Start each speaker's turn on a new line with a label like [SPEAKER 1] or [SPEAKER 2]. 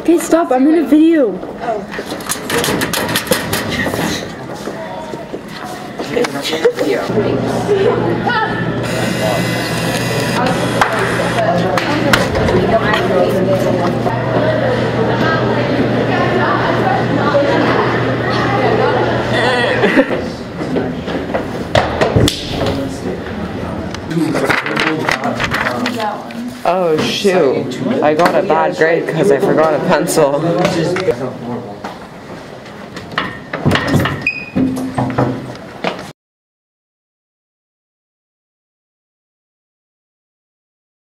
[SPEAKER 1] Okay, stop. I'm in a video.
[SPEAKER 2] Oh shoot, I got a bad grade because I forgot a pencil.